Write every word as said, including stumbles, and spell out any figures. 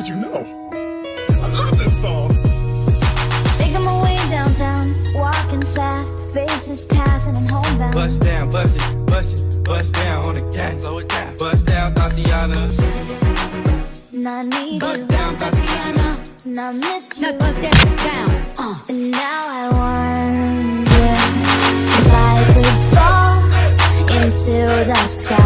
did you know? I love this song. Making my way downtown, walking fast, faces pass and I'm homebound. Bust down, bust it, bust it, bust down on the gang, slow it down. Bust down, Tatiana. And I need Bust you. down, Tatiana. And I miss you. Now bust that down. Uh. And now I wonder if I could fall into the sky.